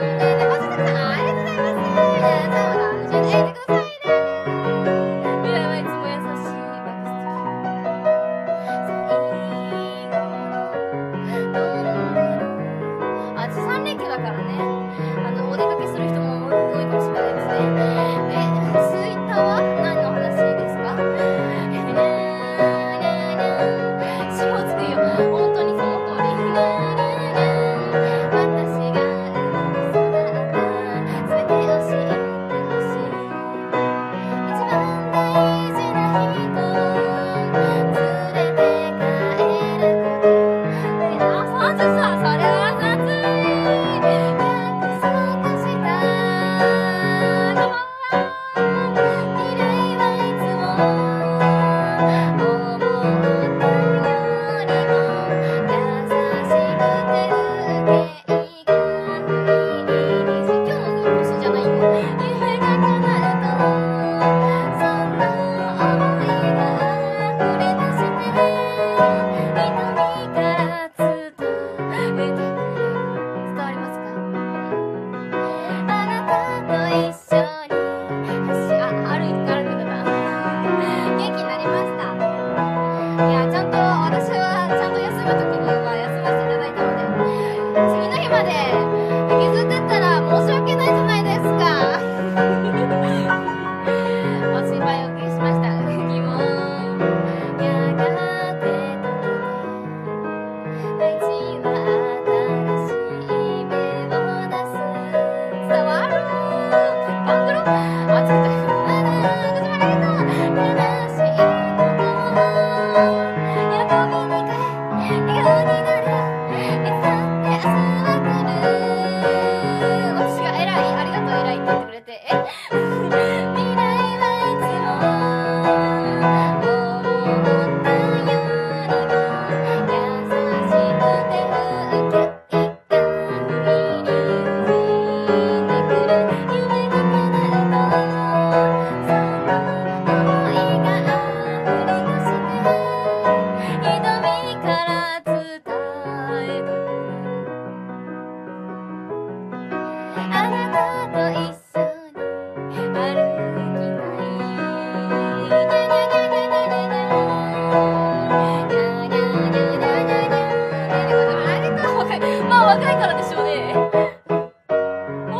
でバスタクさんありがとうございます。皆さんも楽しんでいてくださいね。未来はいつも優しいバックス最後のトンネル。私3連休だからね、お出かけする人も多いかもしれないですね。ツイッターは何の話ですか？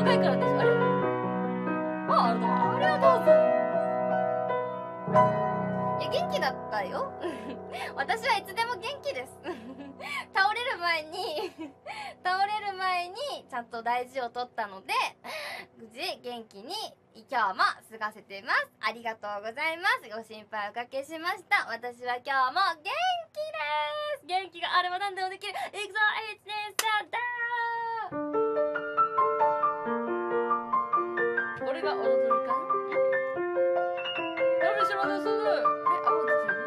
若いからです。あれ、ありがとうございます。いや、元気だったよ。私はいつでも元気です。倒れる前にちゃんと大事を取ったので、無事元気に今日も過ごせてます。ありがとうございます。ご心配おかけしました。私は今日も元気です。元気があれば何でもできる。いくぞ、1、2、3、ダー。俺が踊るかな。誰知らないそれ。あ、もう出てる。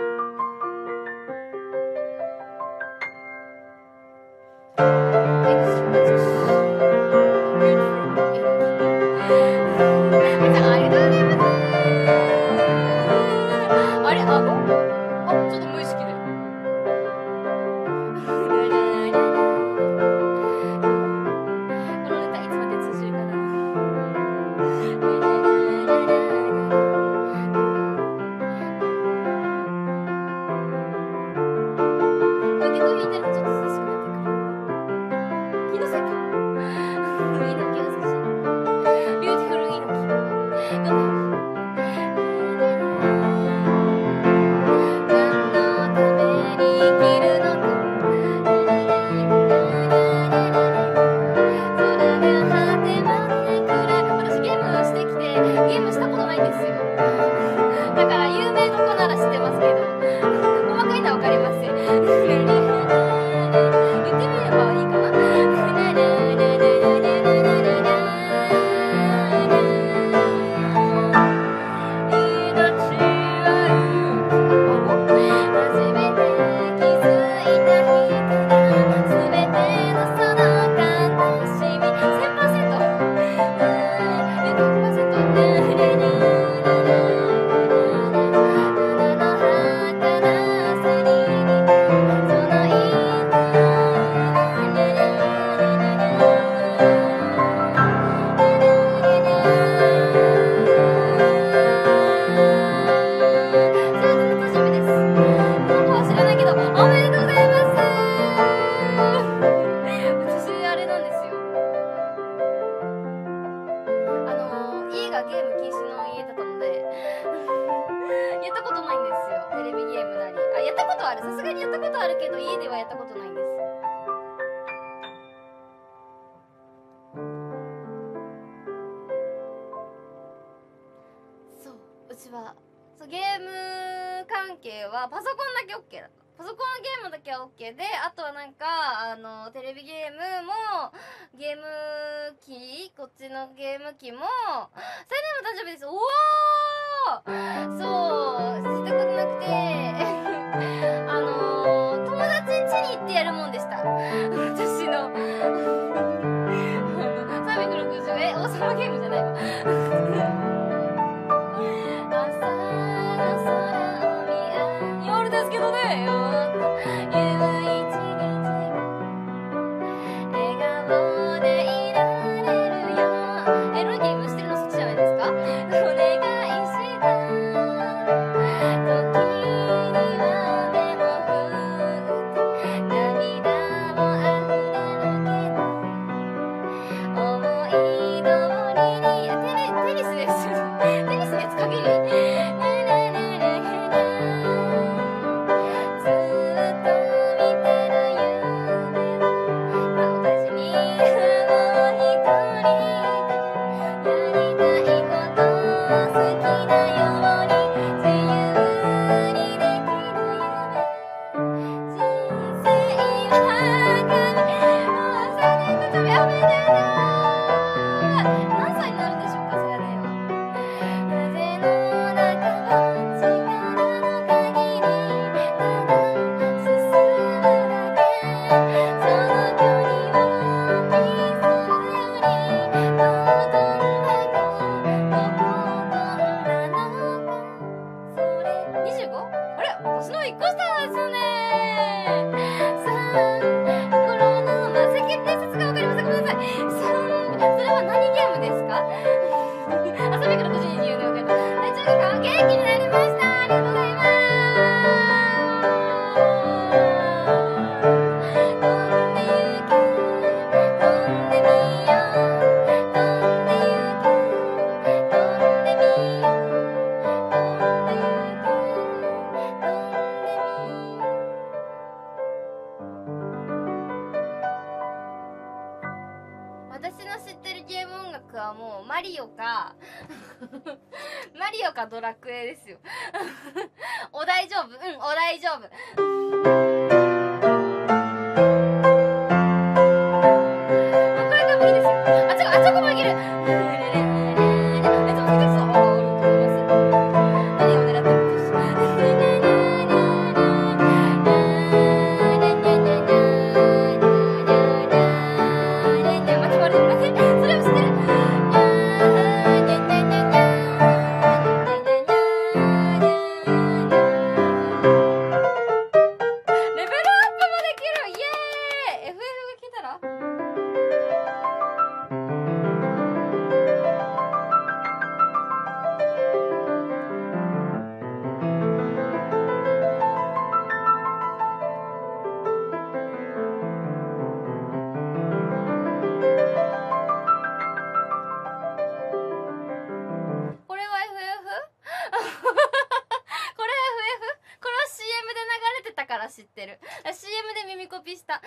あれ、顎？あ、ちょっと無意識で。この歌いつまで通じるかな。こういう曲弾いてるとちょっと涼しくなってくる。気のせいか。猪木は少しビューティフル猪木。頑張ろう。ゲームしたことないんですよ。だから有名どこなら知ってますけど、細かいのはわかりません。言ってみればいいかな。家がゲーム禁止の家だったのでやったことないんですよ。テレビゲームなり。あ、やったことある。さすがにやったことあるけど、家ではやったことないんです。そう、うちはゲーム関係はパソコンだけ OK だった。パソコンのゲームだけは OK で、あとはなんかテレビゲームもゲーム機、こっちのゲーム機も最大の誕生日です。おお、そうしたことなくて友達ん家に行ってやるもんでした。私の360王様ゲームじゃないわ。夜ですけどね。エロいゲームしてるのそっちじゃないですか。お願いした時には目も振って涙も溢れるけど思い通りにテニスですテニスのやつ限り楽はもうマリオかマリオかドラクエですよお大丈夫、お大丈夫これでもいいですよ。あそこもいけるめっちゃ難しそう。何を狙ってるんですか知ってる。CM で耳コピしたこ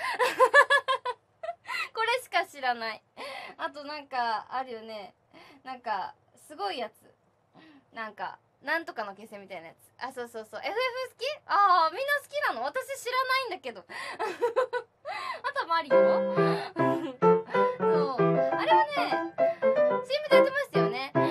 れしか知らない。あとなんかあるよね、なんかすごいやつ、なんかなんとかの消せみたいなやつ。あ、そうそうそう。FF 好き？ああ、みんな好きなの？私知らないんだけどあとマリオそうあれはね CM でやってましたよね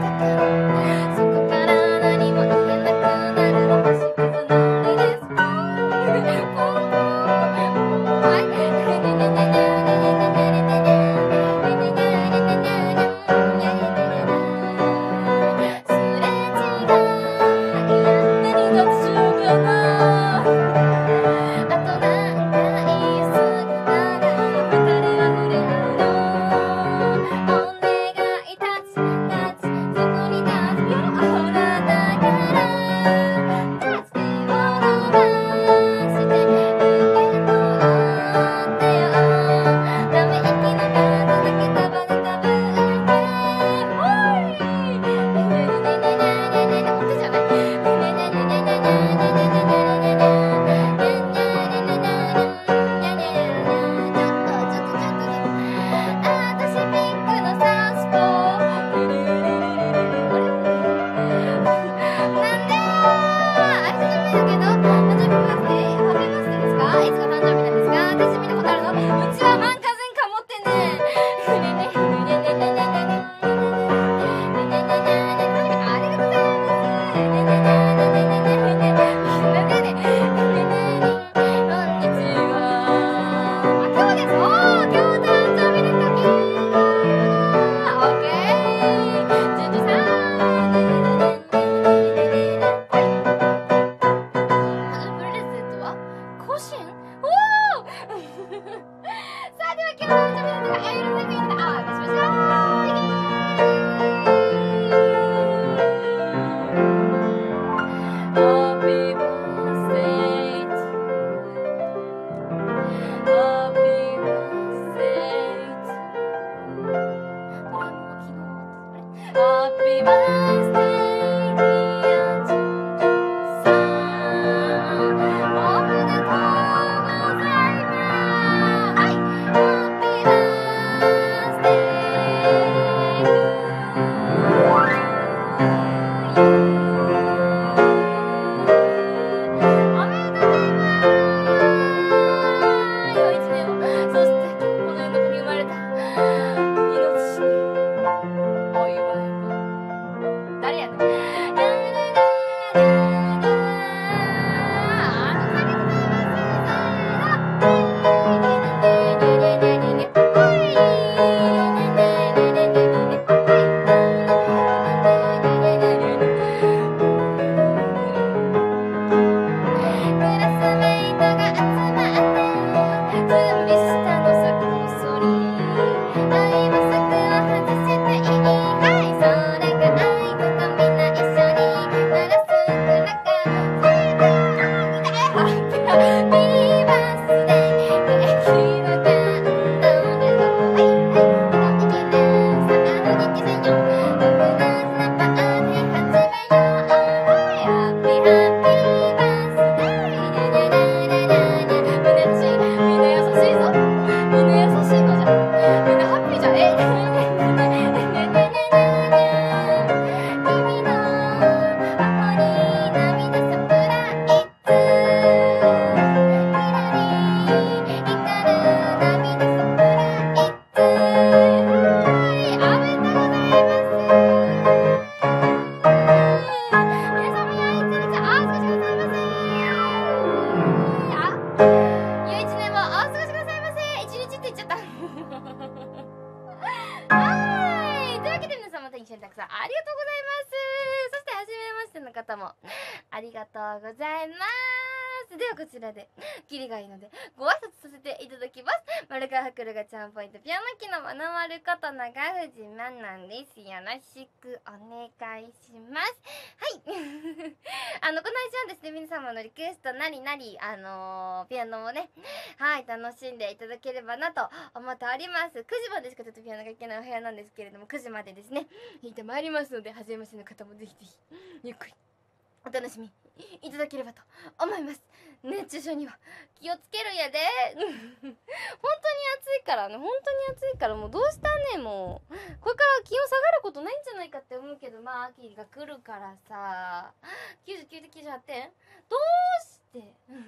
そこから何も言えなくなるの星屑の俺です一緒にたくさんありがとうございます。そして初めましての方もありがとうございます。ではこちらでキリがいいのでご挨拶させていただきます。丸川くるがちゃんポイントピアノ機のまなまること長藤まなんです。よろしくお願いします。はいこの配信はですね、皆様のリクエストなりなりピアノをね、はい楽しんでいただければなと思っております。9時までしかちょっとピアノが弾けないお部屋なんですけれども、9時までですね弾いてまいりますので、初めましての方もぜひぜひゆっくりお楽しみいただければと思います。熱中症には気をつけるんやで本当に暑いからね、本当に暑いから、もうどうしたんねん。もうこれから気温下がることないんじゃないかって思うけど、まあ秋が来るからさ。99点98点どうして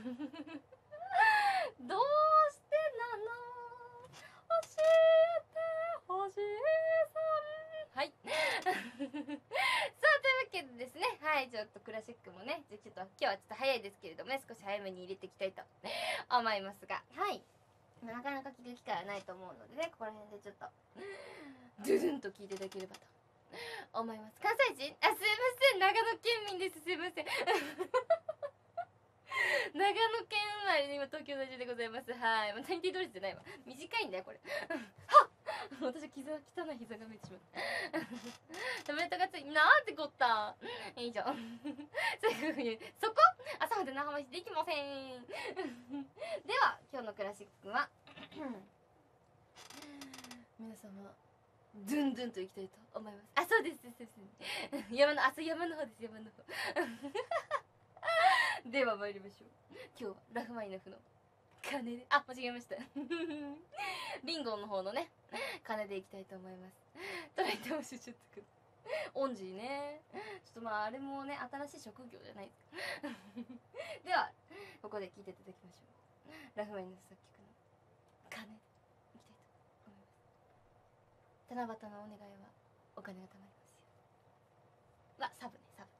どうしてなの、教えてほしいさん。はいさあというわけでですね、はい、ちょっとクラシックもね、ちょっと今日はちょっと早いですけれどもね、少し早めに入れていきたいと思いますが、はい、なかなか聞く機会はないと思うのでね、ここら辺でちょっとドゥドゥンと聞いていただければと思います。関西人、すいません、長野県民です。すいません長野県生まれで今東京在住でございます。はい、まあ、大抵通りじゃないわ、短いんだよこれはっ私は膝、汚い膝が見えてしまったタブレットがついなんてこった以上そういうふうにそこ朝まで長回しできませんでは今日のクラシックは皆様ドゥンドゥンといきたいと思います。そうですそうです山の山の方です、山の方では参りましょう。今日はラフマニノフの鐘で間違えましたリンゴの方のね鐘でいきたいと思います。とら言ってほしい、ちょっとオンジーね、ちょっとまああれもね新しい職業じゃないですかではここで聴いていただきましょう。ラフマニノフ作曲の鐘でいきたいと思います。七夕のお願いはお金が貯まりますよ。わ、サブね、サブ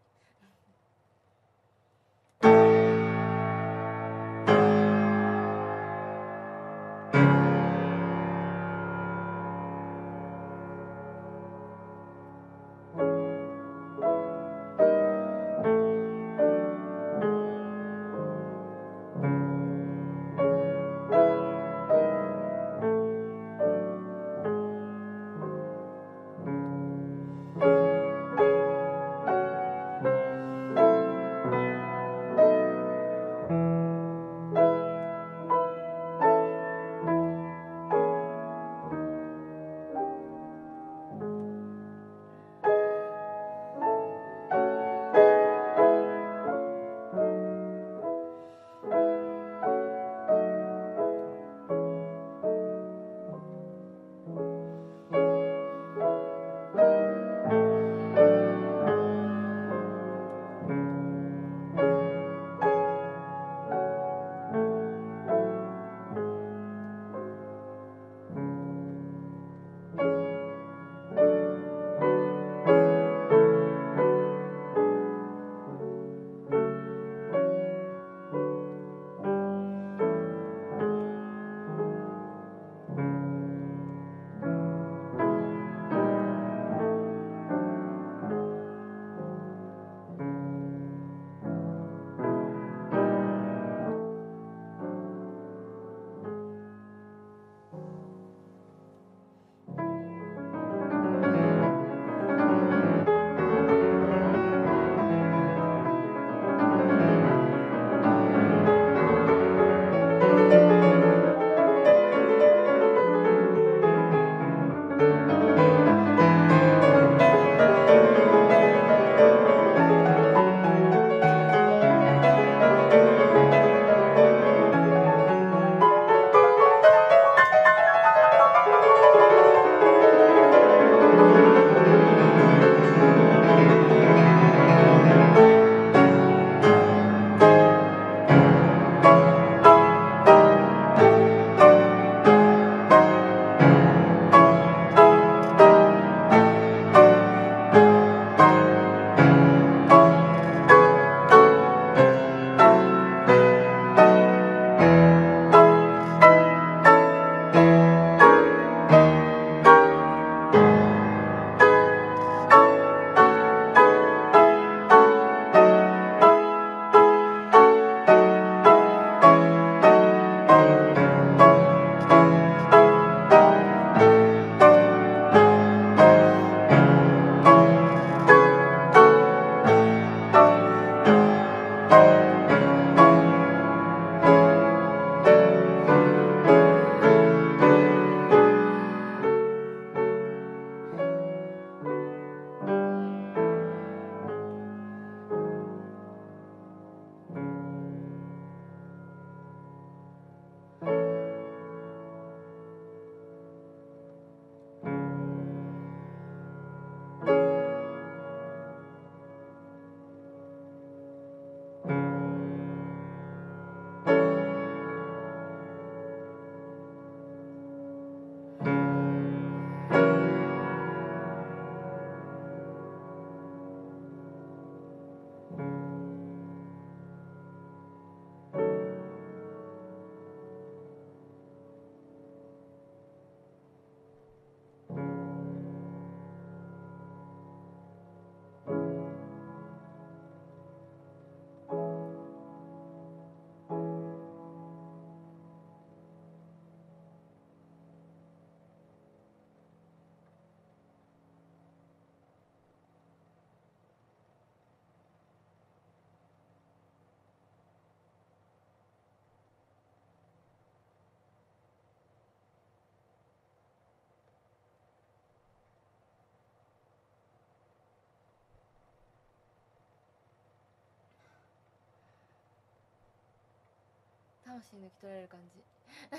魂抜き取られる感じ。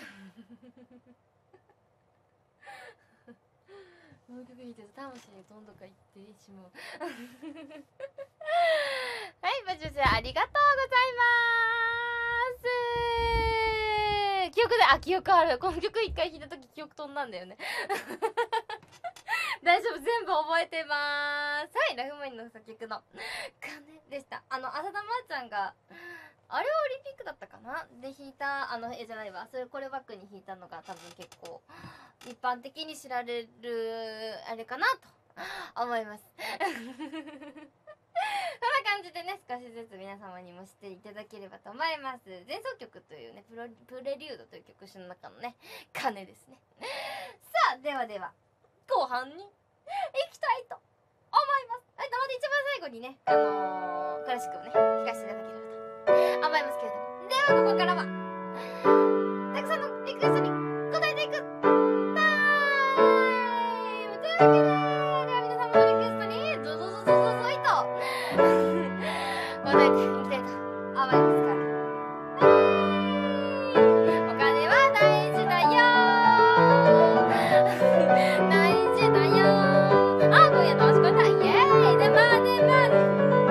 この曲弾いてると魂にどんどかいってしまう。はい、バジュちゃんありがとうございます。記憶で、記憶ある。この曲一回弾いた時記憶飛んだんだよね。大丈夫、全部覚えてまーす。はい、ラフマニの作曲の鐘でした。浅田真央ちゃんが、あれはオリンピックだったかなで弾いた、絵じゃないわ。それこれバックに弾いたのが多分結構、一般的に知られる、あれかなと思います。そんな感じでね、少しずつ皆様にも知っていただければと思います。前奏曲というね、プレリュードという曲種の中のね、鐘ですね。さあ、ではでは、後半に行きたいと思います。はい、まず一番最後にね、クラシックをね、弾かせていただければと思いますけれども。では、ここからは、たくさんのリクエストに答えていくタイムというわけで、では皆様のリクエストに、ゾゾゾゾゾゾイと、答えていきたいと思いますから。お金は大事だよ大事だよ今夜楽しく歌イエーイでまでまで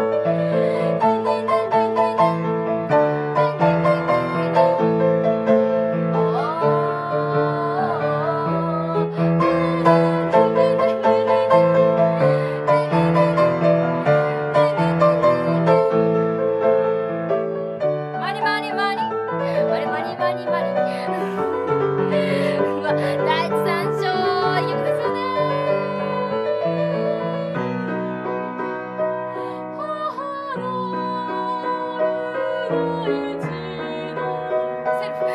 マリマリマリマリマリマリマリうわ第一三章いい曲ですよねセルフ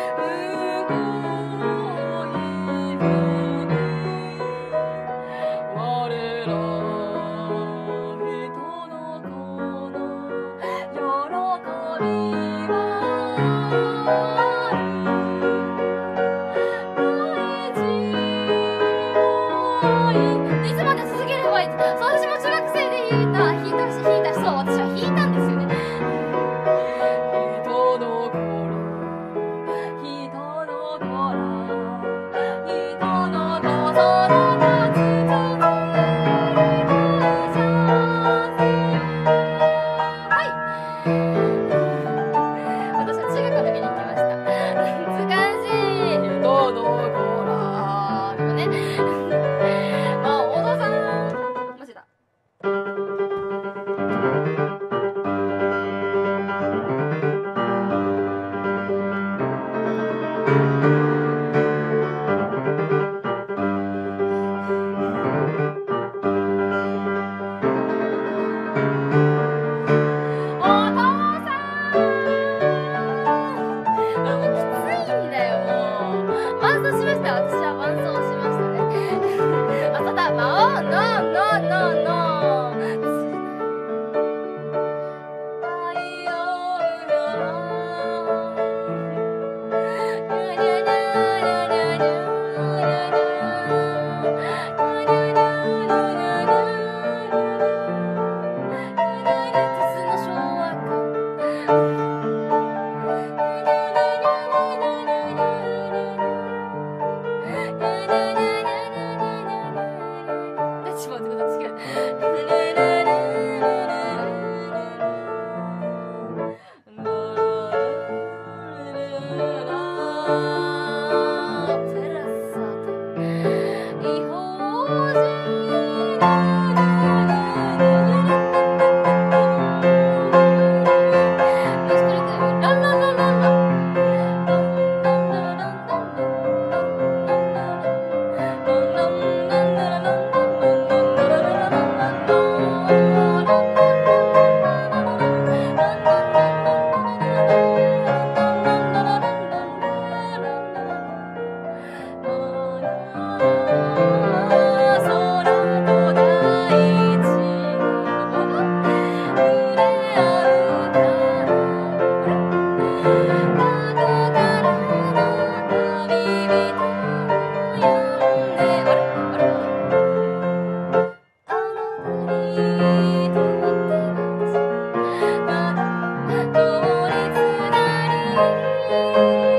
いつまで続ければいいそう私も中学生で弾いたしそう私は弾いたんですよね人の子私は中学の時に行きました難しい人の子らでもねお父さんマジだ通りすがり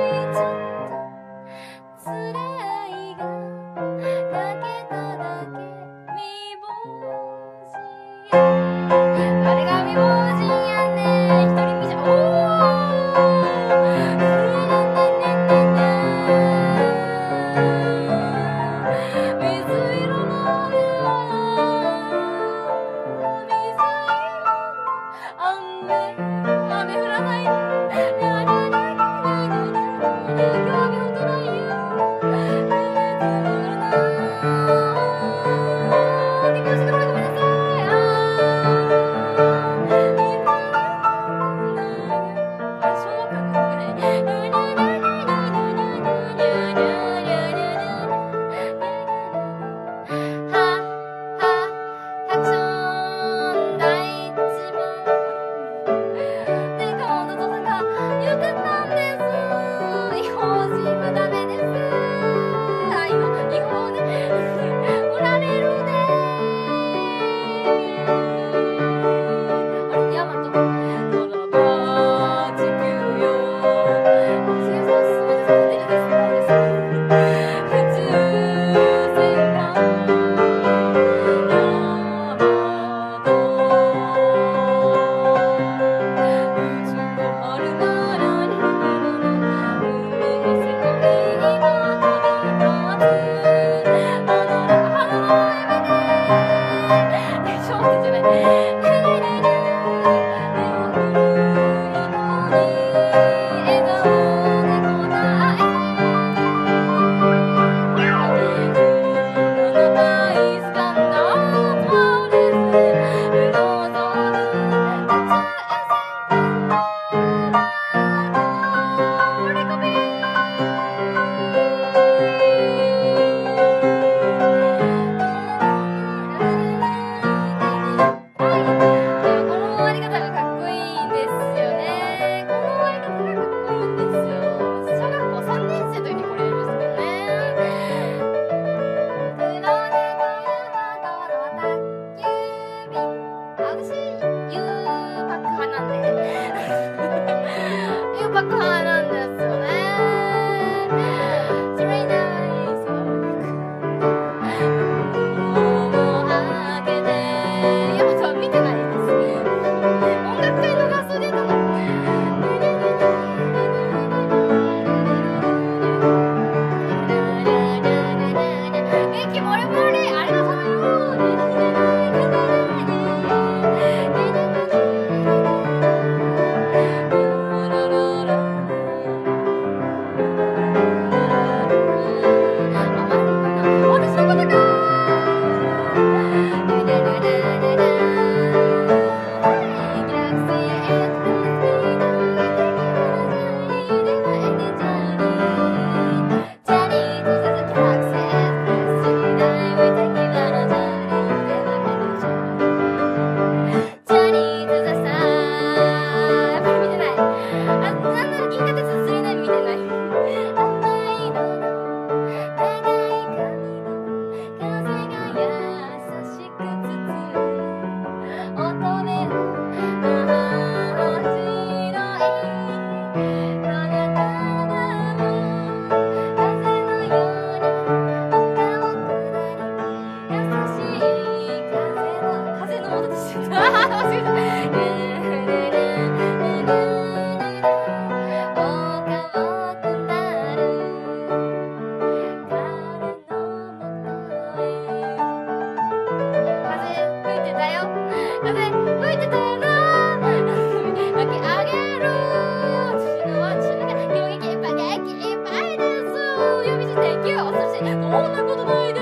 そんなことないです。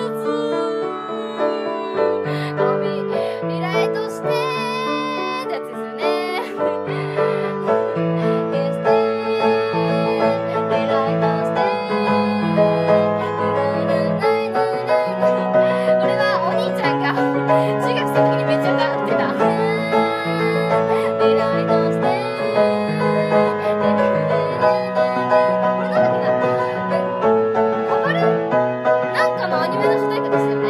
リライトしてってやつですよね。リライトしてこれはお兄ちゃんが中学生の時にめっちゃ歌ってた。リライトしてこれなんだっけな、ハマるなんかのアニメの主題歌ですよね。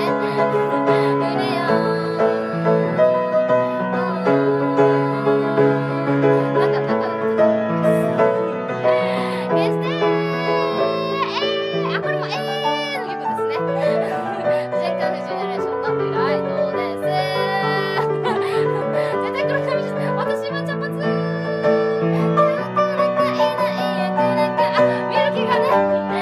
これもの曲ですね。全カフェジェネレーションのリライトです。絶対黒髪です。私は茶髪。見る気がね。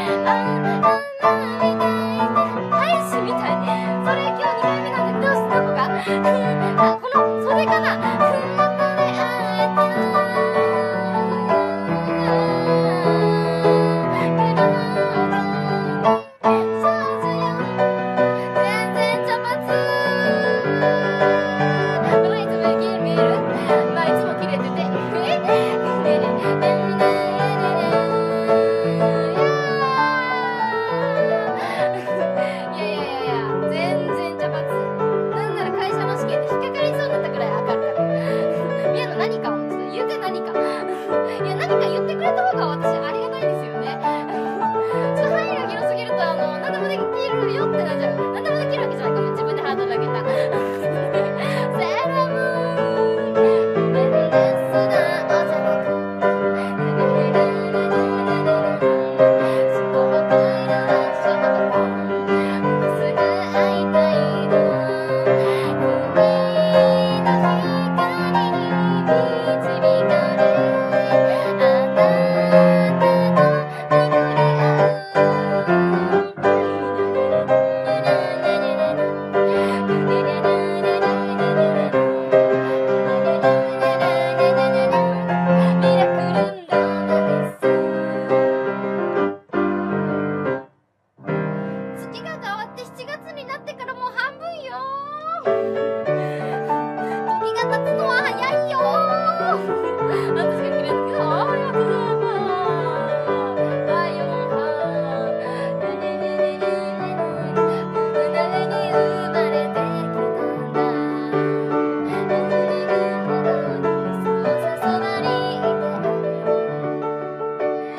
配信みたい。それ今日2回目なんで、どうしたのか。この袖かな。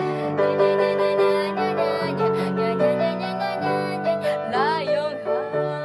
ライオンハ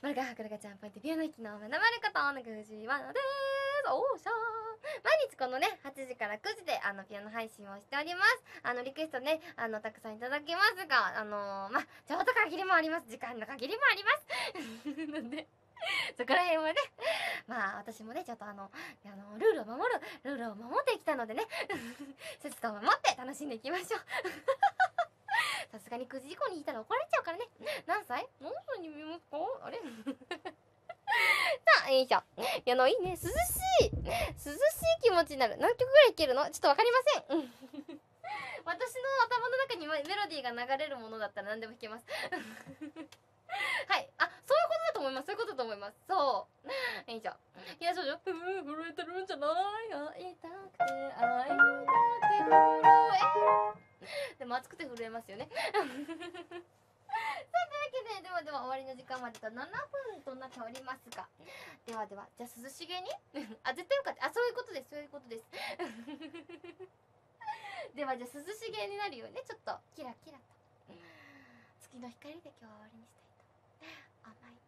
丸川博がちゃんポイントピアノ弾きの学ばること中藤原です。おーしゃー。毎日このね8時から9時でピアノ配信をしております。リクエストねたくさんいただきますがちょっと限りもあります。時間の限りもありますなんでそこら辺はね私もねちょっとルールを守ってきたのでね節度を守って楽しんでいきましょうさすがに9時以降に弾いたら怒られちゃうからね。何歳に見ますかあれさあ、よいしょ。いや、いいね。涼しい気持ちになる。何曲ぐらいいけるのちょっとわかりません。私の頭の中にメロディーが流れるものだったら何でも弾けます。はい。そういうことだと思います。そう。よいしょ。いや、少女。震えてるんじゃない会いたくて、会いたくて震え。でも熱くて震えますよね。さあ、というわけで、では終わりの時間までと7分となっておりますが。では、じゃあ涼しげに絶対よかった。そういうことです。では、じゃあ涼しげになるようにね、ちょっとキラキラと。月の光で今日は終わりにしたいと思います。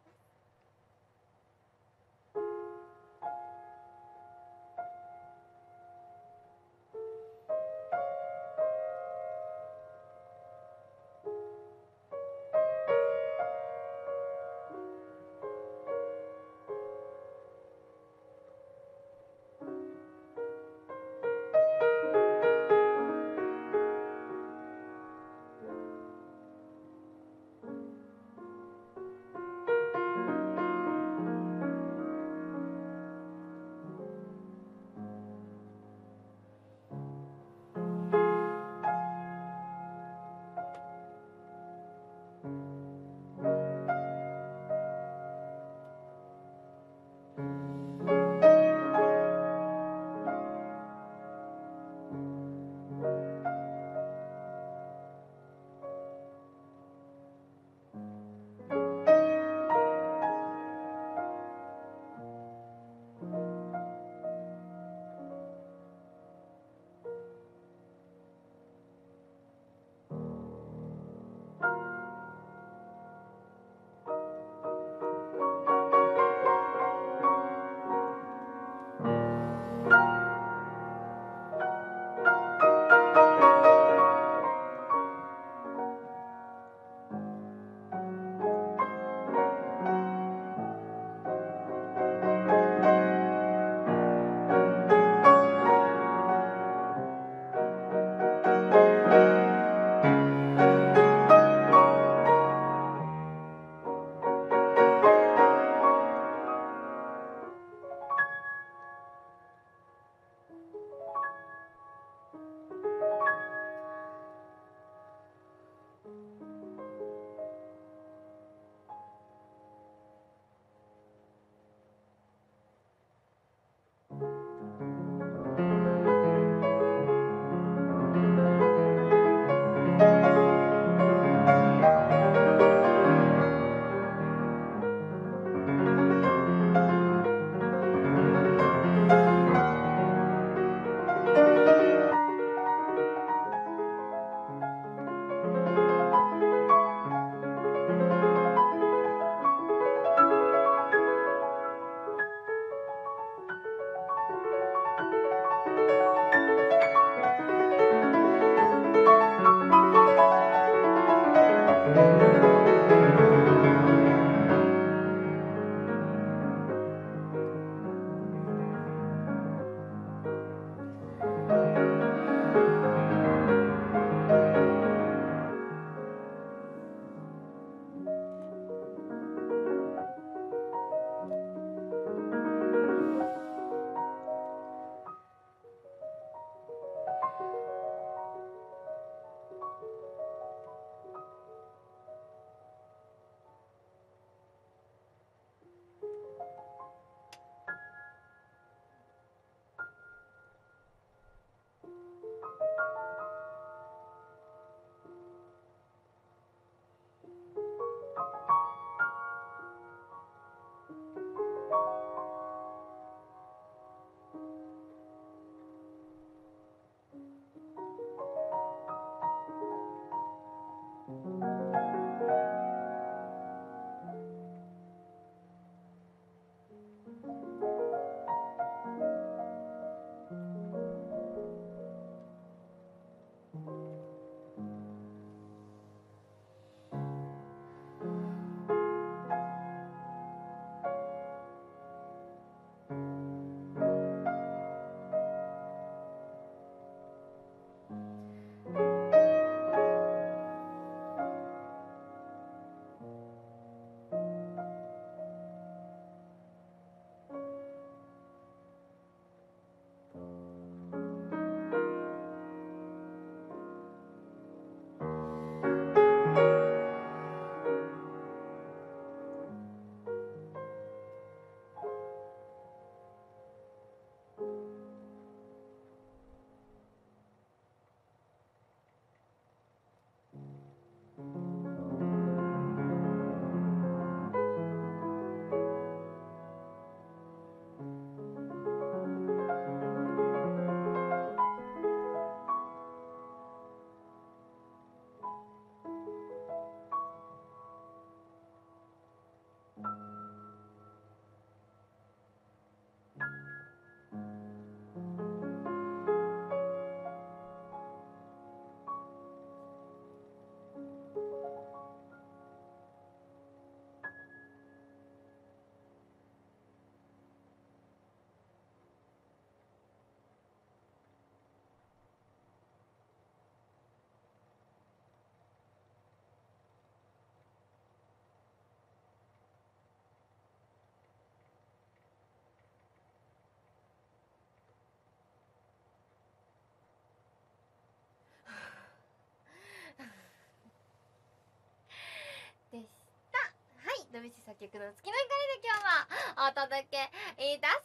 ドビュッシー作曲の月の光で今日はお届けいたしました。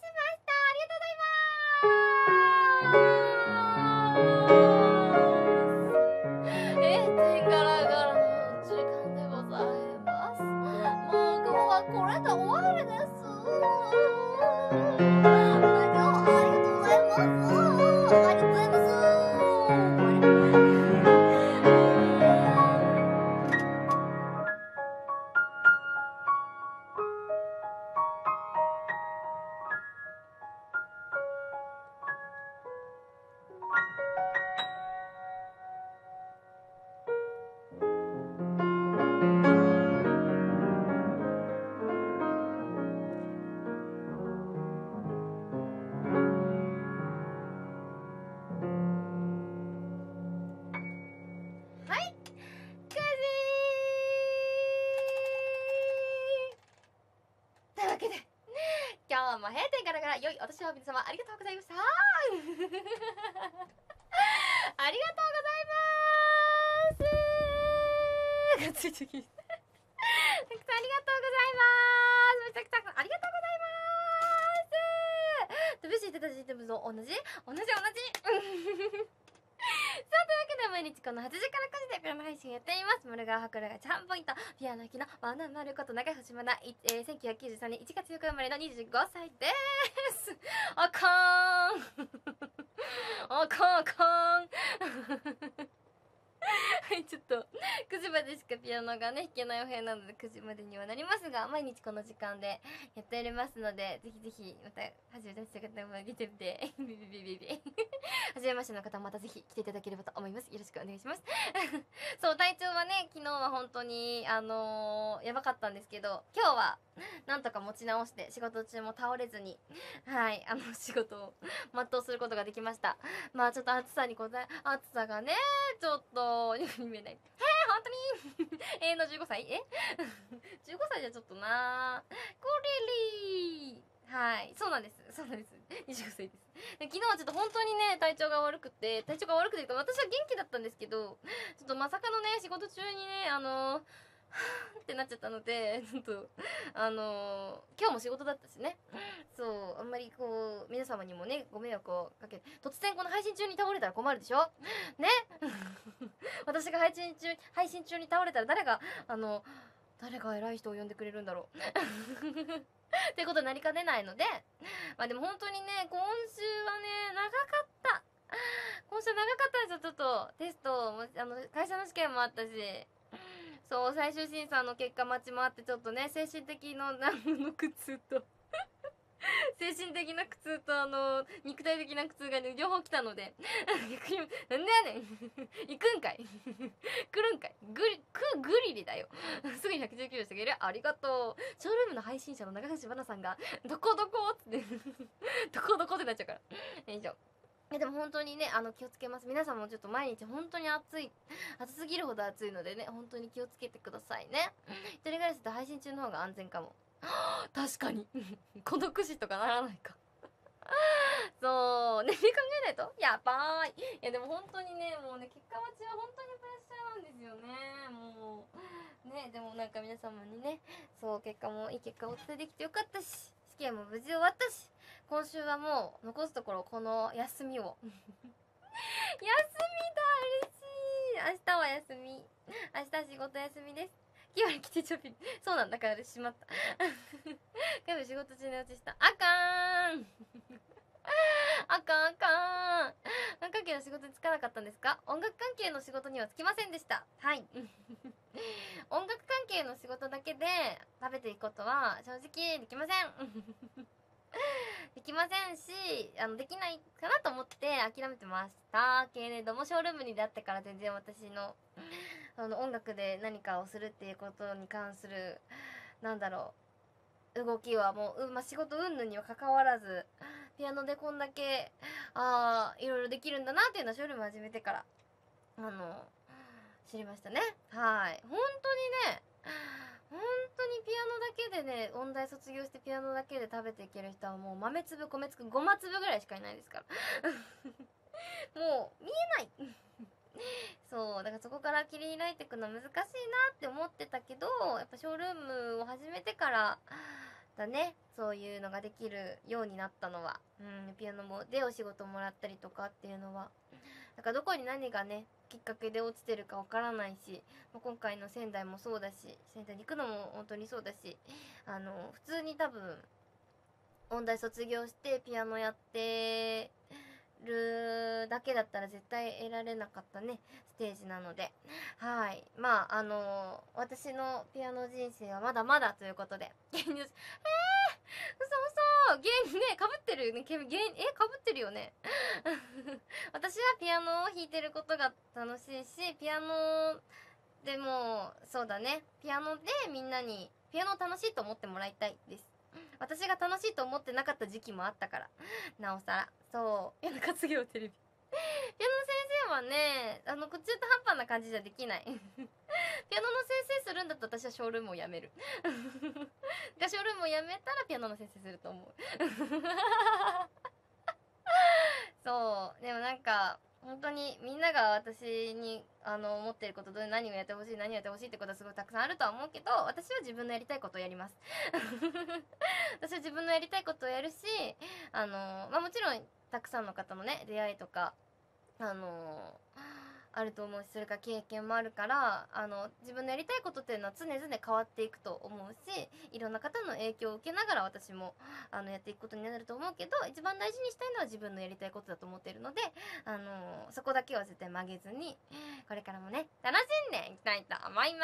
ありがとうございます。天ガラガラの時間でございます。もう今日はこれで終わりです。今日も閉店ガラガラ良いお年を皆様ありがとうございましたありがとうございますついてきたくさんありがとうございますめちゃくちゃありがとうございますブシ言ってた時点と同じさあ、というわけで毎日この8時から9時でピアノ配信やっています。丸川博がチャームポイント、ピアノ弾きのワナマルこと長橋まな、1993年1月4日生まれの25歳です。あかーんあかんはい、ちょっと9時までしかピアノがね弾けないお部屋なので9時までにはなりますが、毎日この時間でやっておりますので、ぜひぜひまた初めましての方も来てみてビビビビビ初めましての方はまたぜひ来ていただければと思います。よろしくお願いしますそう、体調はね昨日は本当にやばかったんですけど、今日はなんとか持ち直して仕事中も倒れずにはい仕事を全うすることができました。まあちょっと暑さがねちょっと見えない本当に永遠の15歳15歳じゃちょっとなコリリーはいそうなんです25歳です昨日はちょっと本当にね体調が悪くてというか私は元気だったんですけど、ちょっとまさかのね仕事中にねってなっちゃったので、ちょっと今日も仕事だったしね、そうあんまりこう皆様にもねご迷惑をかけて、突然この配信中に倒れたら困るでしょね私が配信中に倒れたら誰が偉い人を呼んでくれるんだろうっていうことになりかねないので、まあでも本当にね今週はね長かったんですよ。ちょっとテストも会社の試験もあったし、そう最終審査の結果待ちもあって、ちょっとね精神的の苦痛と精神的な苦痛と肉体的な苦痛がね両方来たのでなんでやねん行くんかい来るんかいグリリだよすぐに119してくれるありがとう。ショールームの配信者の長橋ばなさんがどこっつってどこってなっちゃうから以上でも本当にね気をつけます。皆さんもちょっと毎日本当に暑すぎるほど暑いのでね、本当に気をつけてくださいね。一人暮らしと配信中の方が安全かも確かに孤独死とかならないかそうね考えないとやばーい。いやでも本当にねもうね結果待ちは本当にプレッシャーなんですよね。もうねでもなんか皆様にねそういい結果をお伝えできてよかったし、試験も無事終わったし、今週はもう残すところこの休みを休みだ嬉しい。明日は休み、明日仕事休みです。今日は来てちょびそうなんだからしまった今日仕事中に落ちしたあかーんあかん音楽関係の仕事に就かなかったんですか？音楽関係の仕事には就きませんでした。はい音楽関係の仕事だけで食べていくことは正直できませんできませんしできないかなと思って諦めてましたけれども、ショールームに出会ってから全然私の音楽で何かをするっていうことに関する動きはもう、仕事云々には関わらず、ピアノでこんだけいろいろできるんだなっていうのはショールーム始めてから知りましたね。はい本当にピアノだけでね、音大卒業してピアノだけで食べていける人はもう豆粒米粒5粒ぐらいしかいないですからもう見えないそうだからそこから切り開いていくのは難しいなって思ってたけど、やっぱショールームを始めてからだね、そういうのができるようになったのは。ピアノもでお仕事もらったりとかっていうのは、だからどこに何がねきっかけで落ちてるかわからないし、今回の仙台もそうだし、仙台に行くのも本当にそうだし、普通に多分音大卒業してピアノやってるだけだったら絶対得られなかったねステージなので、はい、まあ私のピアノ人生はまだまだということで、芸人嘘芸ねかぶってるね、かぶってるよね私はピアノを弾いてることが楽しいし、ピアノでもそうだね、ピアノでみんなにピアノを楽しいと思ってもらいたいです。私が楽しいと思ってなかった時期もあったから、なおさら。そうや、中継ぎをテレビピアノの先生はね、中途半端な感じじゃできないピアノの先生するんだったら私はショールームをやめるがショールームをやめたらピアノの先生すると思うそうでもなんか本当にみんなが私に思ってることで何をやってほしい何をやってほしいってことはすごいたくさんあるとは思うけど、私は自分のやりたいことをやります私は自分のやりたいことをやるし、もちろんたくさんの方のね出会いとかあると思うし、それから経験もあるから、自分のやりたいことっていうのは常々変わっていくと思うし、いろんな方の影響を受けながら私もやっていくことになると思うけど、一番大事にしたいのは自分のやりたいことだと思っているので、そこだけは絶対曲げずにこれからもね楽しんでいきたいと思い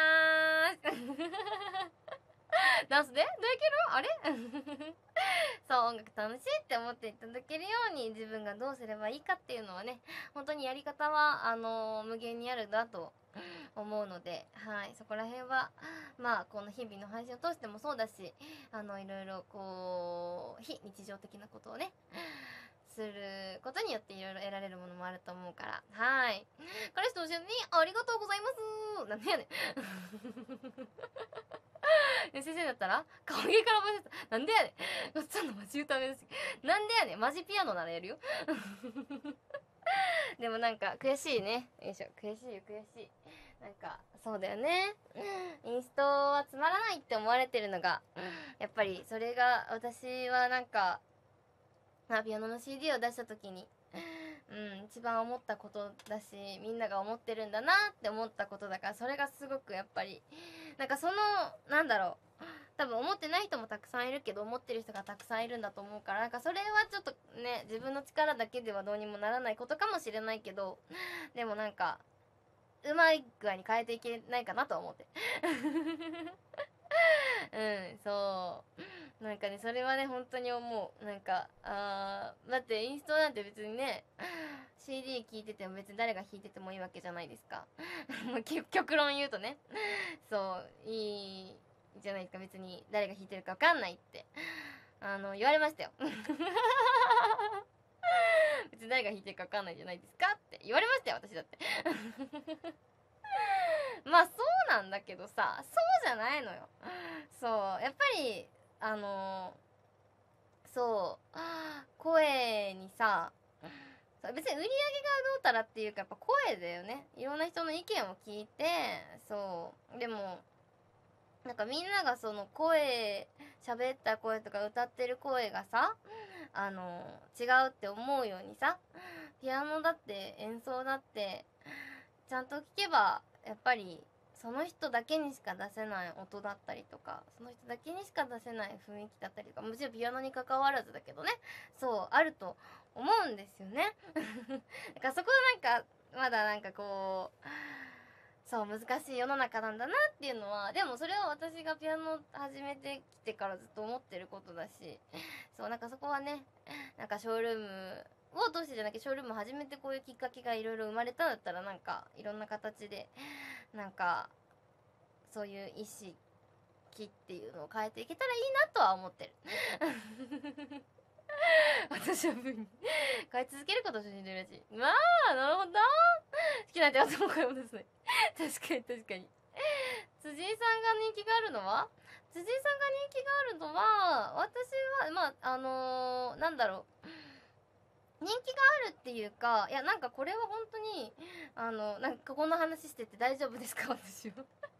ますダンスでどういけるあれそう音楽楽しいって思っていただけるように自分がどうすればいいかっていうのはね、本当にやり方は無限にあるなと思うので、はい、そこら辺はまあこの日々の配信を通してもそうだし、いろいろこう非日常的なことをねすることによっていろいろ得られるものもあると思うから、はい、彼氏と一緒にありがとうございますなんでやねん先生だったら顔芸から覚えてたなんでやねんごっつぁんのマジ歌目ですなんでやねんマジピアノならやるよでもなんか悔しいね、よいしょ、悔しいよ悔しい、なんかそうだよね、インストはつまらないって思われてるのがやっぱりそれが私はなんかピアノの CD を出した時に一番思ったことだし、みんなが思ってるんだなって思ったことだから、それがすごくやっぱりなんかなんだろう、多分思ってない人もたくさんいるけど思ってる人がたくさんいるんだと思うから、なんかそれはちょっとね自分の力だけではどうにもならないことかもしれないけど、でもなんかうまい具合に変えていけないかなと思ってそうなんかね、それはね本当に思う。なんかだってインストなんて別にねCD 聴いてても別に誰が弾いててもいいわけじゃないですか極論言うとねそういいじゃないですか、別に誰が弾いてるか分かんないって言われましたよ別に誰が弾いてるか分かんないじゃないですかって言われましたよ私だってまあそうなんだけどさ、そうじゃないのよ。そうやっぱりそう声にさ、別に売り上げがどうたらっていうかやっぱ声だよね。いろんな人の意見を聞いて、そうでもなんかみんながその喋った声とか歌ってる声がさ違うって思うようにさ、ピアノだって演奏だってちゃんと聞けばやっぱりその人だけにしか出せない音だったりとか、その人だけにしか出せない雰囲気だったりとか、もちろんピアノに関わらずだけどね、そうあると思うんですよねだからそこはなんかまだなんかこうそう難しい世の中なんだなっていうのは、でもそれは私がピアノ始めてきてからずっと思ってることだし、そうなんかそこはね、なんかショールームを通してじゃなくてショールーム始めてこういうきっかけがいろいろ生まれたんだったら、なんかいろんな形でなんかそういう意識っていうのを変えていけたらいいなとは思ってる私は変え続けることを信じてるらしい。まあなるほど、好きな手はその声もですね確かに確かに辻井さんが人気があるのは辻井さんが人気があるのは、私はまあなんだろう、 人気があるっていうか、いやなんかこれは本当になんかこんな話してて大丈夫ですか私は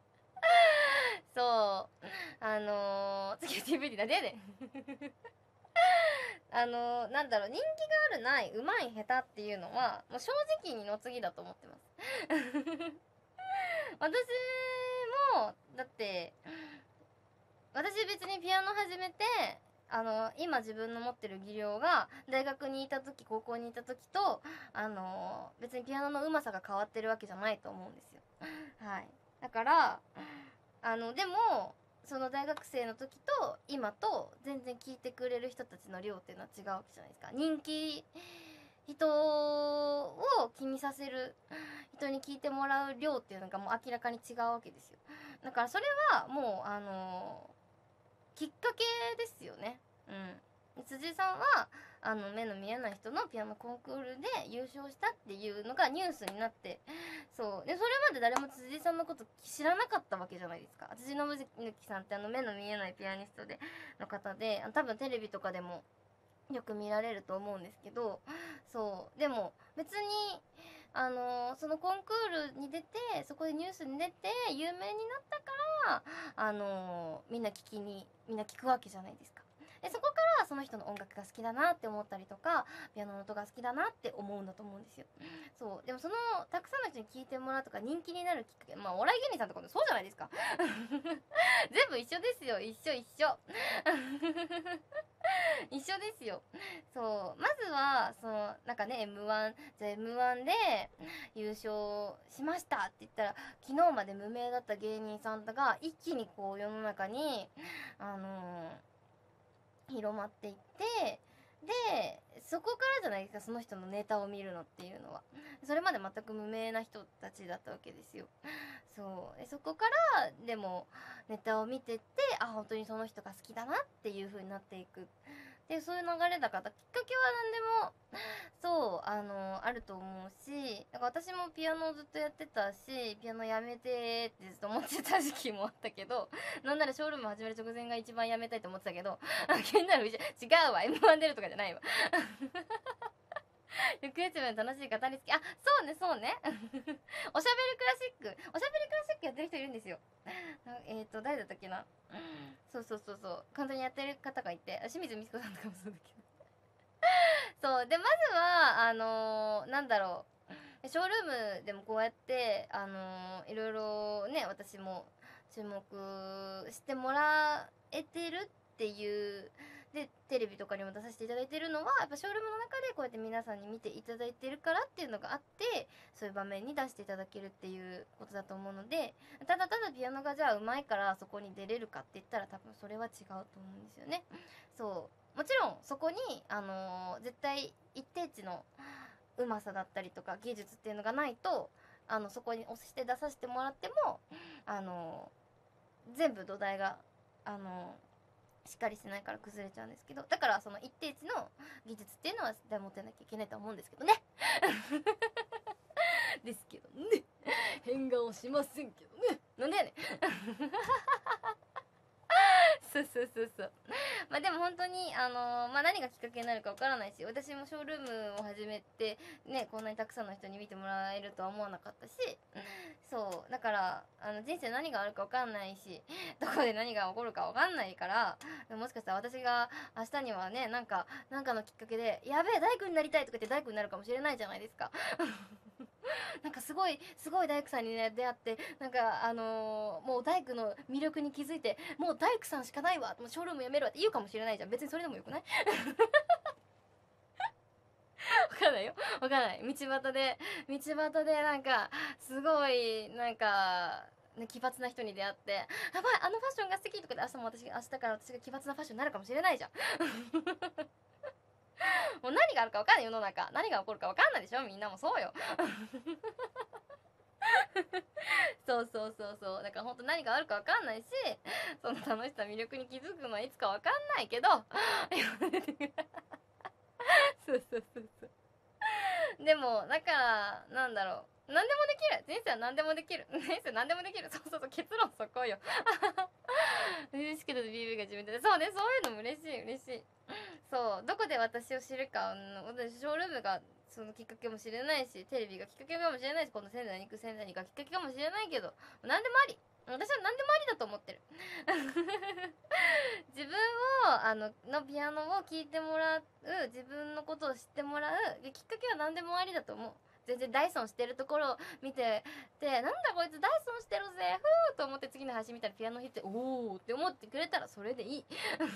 そう次 TVD なんでやねんなんだろう、人気があるない、うまい下手っていうのはもう正直にの次だと思ってます私もだって私別にピアノ始めて今自分の持ってる技量が大学にいた時高校にいた時と別にピアノの上手さが変わってるわけじゃないと思うんですよはいだからでもその大学生の時と今と全然聴いてくれる人たちの量っていうのは違うわけじゃないですか。人気人を気にさせる人に聞いてもらう量っていうのがもう明らかに違うわけですよ。だからそれはもうきっかけですよね。辻井さんは目の見えない人のピアノコンクールで優勝したっていうのがニュースになって、そうでそれまで誰も辻井さんのこと知らなかったわけじゃないですか。辻信之さんって目の見えないピアニストでの方で多分テレビとかでもよく見られると思うんですけど、そうでも別にそのコンクールに出てそこでニュースに出て有名になったからみんな聞くわけじゃないですか。でそこからその人の音楽が好きだなって思ったりとかピアノの音が好きだなって思うんだと思うんですよ。そうでもそのたくさんの人に聞いてもらうとか人気になるきっかけ、まあお笑い芸人さんとかもそうじゃないですか全部一緒ですよ、一緒一緒ですよ。そうまずはそのなんかね M1 じゃあ M1 で優勝しましたって言ったら昨日まで無名だった芸人さんが一気にこう世の中に広まっていってでそこからじゃないですか、その人のネタを見るのっていうのは。それまで全く無名な人たちだったわけですよ。そうでそこからでもネタを見てって本当にその人が好きだなっていう風になっていくでそういう流れだからきっかけは何でもそうあると思うし、だから私もピアノをずっとやってたしピアノやめてってずっと思ってた時期もあったけどなんならショールーム始める直前が一番やめたいと思ってたけど気になる違うわ M1 出るとかじゃないわ行方知名の楽しい語りつきそうねおしゃべりクラシックやってる人いるんですよ誰だったっけなそう簡単にやってる方がいて清水美智子さんとかもそうだけどそうでまずはなんだろうショールームでもこうやっていろいろね私も注目してもらえてるっていうでテレビとかにも出させていただいてるのはやっぱショールームの中でこうやって皆さんに見ていただいてるからっていうのがあってそういう場面に出していただけるっていうことだと思うのでただピアノがじゃあ上手いからそこに出れるかって言ったら多分それは違うと思うんですよね。そうもちろんそこに絶対一定値のうまさだったりとか技術っていうのがないとそこに押して出させてもらっても全部土台がしっかりしてないから崩れちゃうんですけど、だからその一定値の技術っていうのは絶対持ってなきゃいけないと思うんですけどねですけどね変顔しませんけどねなんでやねんそうまあでも本当に何がきっかけになるかわからないし私もショールームを始めてねこんなにたくさんの人に見てもらえるとは思わなかったしそうだから人生何があるかわかんないしどこで何が起こるかわかんないからもしかしたら私が明日にはねなんかのきっかけでやべえ大工になりたいとか言って大工になるかもしれないじゃないですかなんかすごい大工さんにね出会ってなんかもう大工の魅力に気づいてもう大工さんしかないわもうショールームやめるわって言うかもしれないじゃん。別にそれでもよくないわかんないよわかんない。道端でなんかすごいなんか奇抜な人に出会ってやばいファッションが素敵とかで明日から私が奇抜なファッションになるかもしれないじゃんもう何があるか分かんない世の中何が起こるか分かんないでしょみんなもそうよそうだから本当何があるか分かんないしその楽しさ魅力に気づくのはいつか分かんないけどそうでもだからなんだろう何でもできる人生は何でもできるそう結論そこよ嬉しけど BB が自分で、そうね、そういうのも嬉しい嬉しい。そう、どこで私を知るか、私ショールームがそのきっかけもしれないし、テレビがきっかけかもしれないし、この仙台に行く仙台に行くがきっかけかもしれないけど、何でもあり。私は何でもありだと思ってる。自分のピアノを聴いてもらう、自分のことを知ってもらうきっかけは何でもありだと思う。全然ダイソンしてるところを見てなんだこいつダイソンしてるぜふーと思って次の配信見たらピアノ弾いておーって思ってくれたらそれでいい。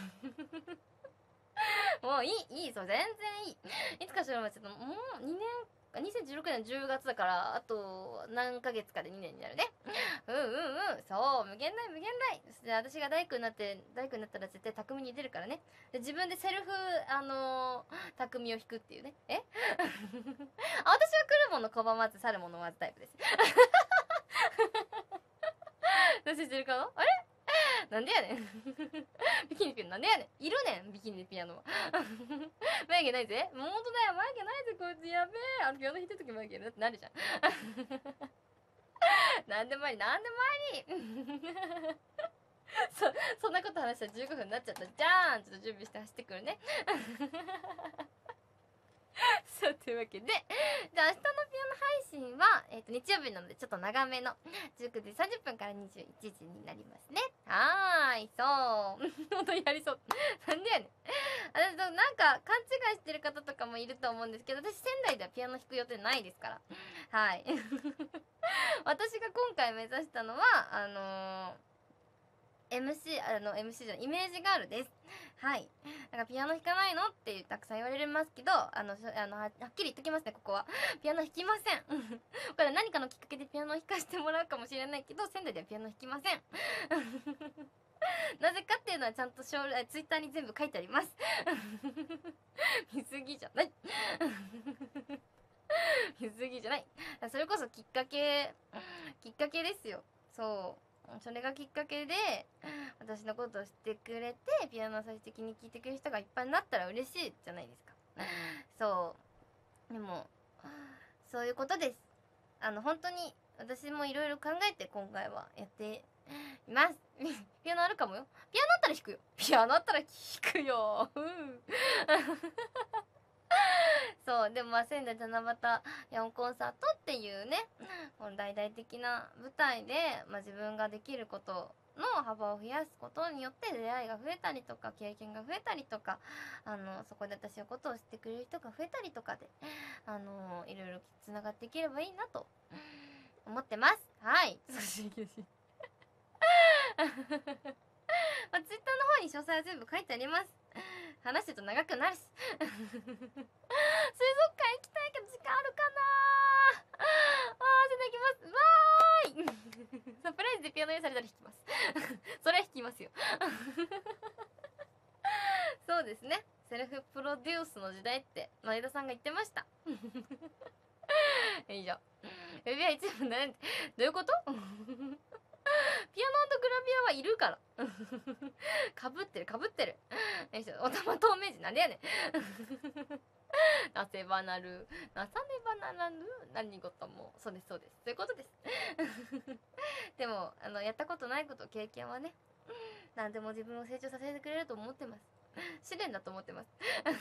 もういいそう、全然いい。いつかしらもちょっともう2年2016年10月だからあと何ヶ月かで2年になるね。そう、無限大そして私が大工になったら絶対匠に出るからね。で自分でセルフ匠を弾くっていうね。私は来るもの拒まず去るものまずタイプです。どうして知ってるかなあれなんでやねん。ビキニピアノなんでやねん。いるねんビキニでピアノは。眉毛ないぜ。もうほんとだよ、眉毛ないぜこいつ、やべえ。ピアノ弾いてるとき眉毛だってなるじゃん。なんでもありそんなこと話したら15分になっちゃったじゃん。ちょっと準備して走ってくるね。そうというわけで、じゃあ明日のピアノ配信は、日曜日なのでちょっと長めの19時30分から21時になりますね。そう。本当にやりそう。なんでやねん。なんか勘違いしてる方とかもいると思うんですけど、私仙台ではピアノ弾く予定ないですから。はい。私が今回目指したのは、MC じゃない、イメージガールです。はい。なんかピアノ弾かないのってたくさん言われますけど、はっきり言っときますね、ここは。ピアノ弾きません。これ何かのきっかけでピアノを弾かせてもらうかもしれないけど、仙台ではピアノ弾きません。なぜかっていうのはちゃんとツイッターに全部書いてあります。見すぎじゃない。見すぎじゃない。それこそきっかけですよ。そう。それがきっかけで私のことを知ってくれてピアノを最終的に聴いてくれる人がいっぱいになったら嬉しいじゃないですか。そうでもそういうことです。本当に私もいろいろ考えて今回はやっています。ピアノあるかもよ。ピアノあったら弾くよ。そうでも仙台七夕ヤオンコンサートっていうね大々的な舞台で、自分ができることの幅を増やすことによって出会いが増えたりとか経験が増えたりとかそこで私のことを知ってくれる人が増えたりとかでいろいろつながっていければいいなと思ってます。はい。ツイッターの方に詳細は全部書いてあります。話してると長くなるし。水族館行きたいけど時間あるかなじゃあ行きます。わーいサプライズでピアノ用意されたら弾きます。それは弾きますよ。そうですね。セルフプロデュースの時代って前田さんが言ってました。以上。指輪一部悩んでどういうこと？ピアノとグラビアはいるから。かぶってる。おたま透明人なんでやねん。なせばなる。なさねばならぬ。何事も。そうです。そういうことです。でも、やったことないこと、経験はね、何でも自分を成長させてくれると思ってます。試練だと思ってます。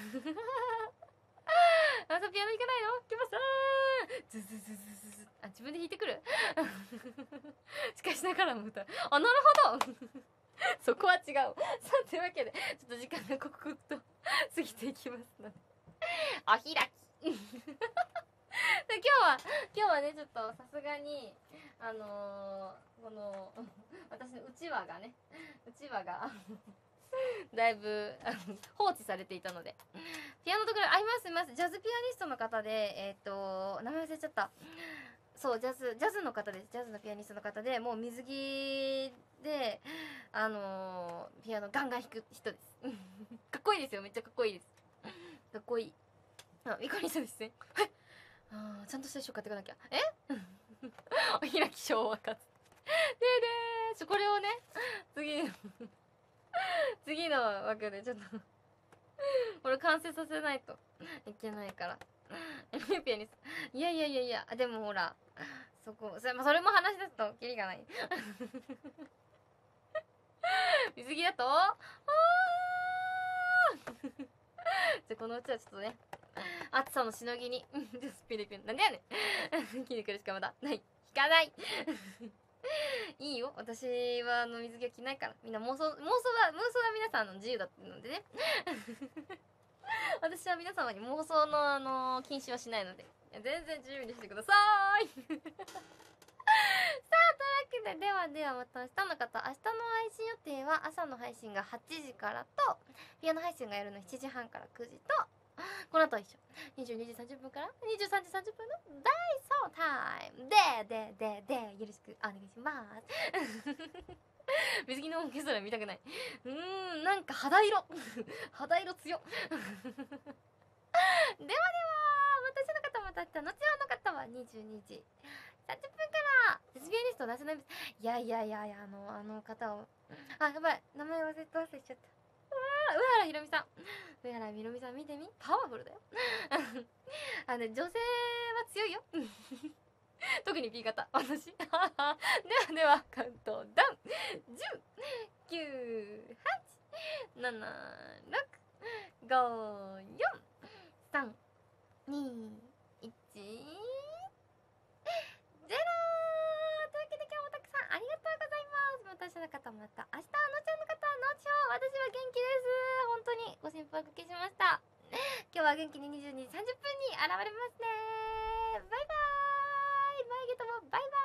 ピアノ弾かないの？来ますズズズズズズ。自分で弾いてくる。しかしながらも歌う。なるほど。そこは違う。さあというわけでちょっと時間が刻々と過ぎていきますのでお開き。今日はねちょっとさすがにこの私のうちわがだいぶ放置されていたので、ピアノとグラビアいますジャズピアニストの方で名前忘れちゃった。そうジャズの方です。ジャズのピアニストの方でもう水着でピアノガンガン弾く人です。かっこいいですよ。めっちゃかっこいいです。かっこいい。みこりさんですね。ちゃんとした衣装買ってかなきゃ。お開き昭和かつでこれをね次の枠でちょっとこれ完成させないといけないから。ピアニストいやでもほらそれも話し出すとキリがない。 水着だとじゃあこのうちはちょっとね、暑さのしのぎにスピリピンなんでやねん筋肉るしかまだない、引かないいいよ、私は水着は着ないから。みんな妄想は皆さんの自由だったのでね私は皆様に妄想の禁止はしないので、全然自由にしてくださーいさあ、というわけで、ではまた明日の方、明日の配信予定は朝の配信が8時からと、ピアノ配信がやるの7時半から9時と、この後は一緒22時30分から23時30分の大走タイムでよろしくお願いします水着のオーケストラ見たくない。なんか肌色肌色強っでは私の方また明日、後ほどの方は22時30分からレズビアニストナショナル。いやあの方をやばい、名前忘れちゃった。上原ひろみさん見てみ、パワフルだよ女性は強いよ特に B 型私ではカウントダウン10、9、8、7、6、5、4、3、2、1、0。というわけで今日もたくさんありがとうございます。私の方また明日、のちゃんの方は後ほど。私は元気です。本当にご心配おかけしました。今日は元気に22時30分に現れますね。バイバーイ。眉毛ともバイバーイ。